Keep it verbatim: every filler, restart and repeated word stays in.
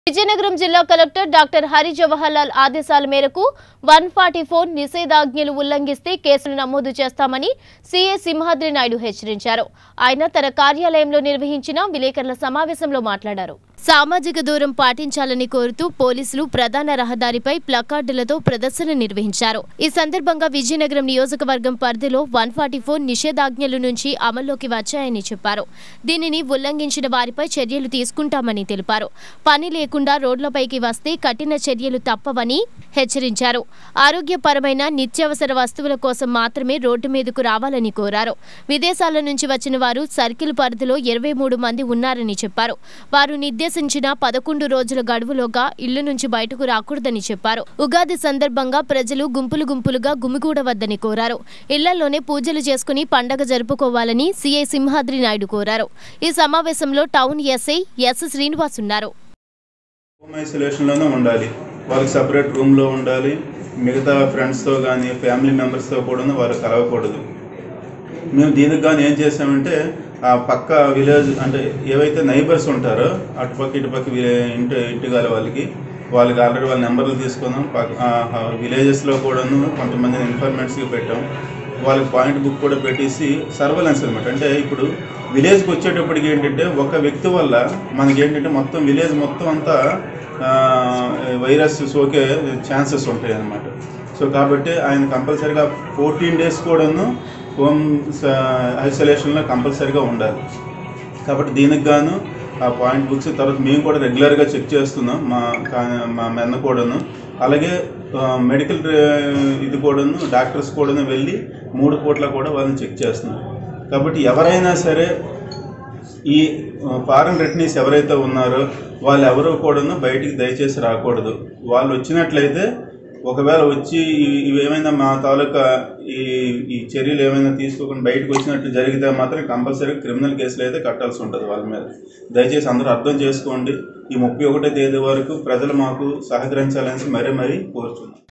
జయనగరం జిల్లా collector doctor Hari Jawaharlal ఆదేశాల మేరకు వన్ ఫార్టీ ఫోర్ నిషేధాజ్ఞలు ఉల్లంఘిస్తే కేసులు నమోదు చేస్తామని సీఏ సింహాద్రి నాయుడు హెచ్చరించారు. ఆయన తన కార్యాలయంలో నిర్వహించిన విలేకరుల సమావేశంలో మాట్లాడారు. సామాజిక దూరం పాటించాలని కోరుతూ పోలీసులు ప్రధాన రహదారిపై ప్లకార్డులతో ప్రదర్శన నిర్వహించారు. ఈ సందర్భంగా విజయనగరం నియోజకవర్గం పరిధిలో వన్ ఫార్టీ ఫోర్ నిషేధాజ్ఞల నుంచి అమల్లోకి వచ్చాయని చెప్పారు. దీనిని ఉల్లంఘించిన వారిపై చర్యలు తీసుకుంటామని తెలిపారు. పని లేకుండా రోడ్లపైకి వస్తే కఠిన చర్యలు తప్పవని హెచ్చరించారు. ఆరోగ్యపరమైన నిత్యావసర వస్తువుల కోసం మాత్రమే రోడ్డు మీదకు రావాలని కోరారు. విదేశాల నుంచి వచ్చిన వారు సర్కిల్ పరిధిలో ఇరవై మూడు మంది ఉన్నారని చెప్పారు. వారు నిర్దేశించిన పదకొండు రోజుల గడువులోగా ఇళ్ల నుంచి బయటకు రాకూడదని చెప్పారు. ఉగాది సందర్భంగా ప్రజలు గుంపులు గుంపులుగా గుమిగూడవద్దని కోరారు. ఇళ్లలోనే పూజలు చేసుకుని పండగ జరుపుకోవాలని సీఐ సింహాద్రి నాయుడు కోరారు. ఈ సమావేశంలో టౌన్ ఎస్ఐ ఎస్ శ్రీనివాస్ ఉన్నారు. వాళ్ళకి సపరేట్ రూమ్లో ఉండాలి. మిగతా ఫ్రెండ్స్తో కానీ ఫ్యామిలీ మెంబర్స్తో కూడా వాళ్ళు కలవకూడదు. మేము దీనికి కానీ ఏం చేసామంటే ఆ పక్క విలేజ్ అంటే ఏవైతే నైబర్స్ ఉంటారో అటుపక్క ఇటుపక్క ఇంటి ఇంటిగాల వాళ్ళకి వాళ్ళకి ఆల్రెడీ వాళ్ళ నెంబర్లు తీసుకున్నాం. విలేజెస్లో కూడాను కొంతమంది ఇన్ఫర్మేట్స్కి పెట్టాం. వాళ్ళకి పాయింట్ బుక్ కూడా పెట్టేసి సర్వేలెన్స్ అనమాట. అంటే ఇప్పుడు విలేజ్కి వచ్చేటప్పటికి ఏంటంటే ఒక వ్యక్తి వల్ల మనకి ఏంటంటే మొత్తం విలేజ్ మొత్తం అంతా వైరస్ సోకే ఛాన్సెస్ ఉంటాయి అన్నమాట. సో కాబట్టి ఆయన కంపల్సరీగా ఫోర్టీన్ డేస్ కూడాను హోమ్ ఐసోలేషన్లో కంపల్సరీగా ఉండాలి. కాబట్టి దీనికి గాను ఆ పాయింట్ బుక్స్ తర్వాత మేము కూడా రెగ్యులర్గా చెక్ చేస్తున్నాం మా మా మెన్న కూడాను. అలాగే మెడికల్ ఇది కూడాను డాక్టర్స్ కూడాను వెళ్ళి మూడు పూట్ల కూడా వాళ్ళని చెక్ చేస్తున్నాం. కాబట్టి ఎవరైనా సరే ఈ ఫారెన్ రిటర్నీస్ ఎవరైతే ఉన్నారో వాళ్ళు ఎవరో కూడాను బయటికి దయచేసి రాకూడదు. వాళ్ళు వచ్చినట్లయితే ఒకవేళ వచ్చి ఇవేమైనా మా తాలూకా ఈ ఈ చర్యలు ఏమైనా తీసుకోకుండా బయటకు వచ్చినట్టు జరిగితే మాత్రం కంపల్సరీ క్రిమినల్ కేసులు అయితే కట్టాల్సి ఉంటుంది వాళ్ళ మీద. దయచేసి అందరూ అర్థం చేసుకోండి. ఈ ముప్పై ఒకటో తేదీ వరకు ప్రజలు మాకు సహకరించాలని మరీ మరీ కోరుతున్నాం.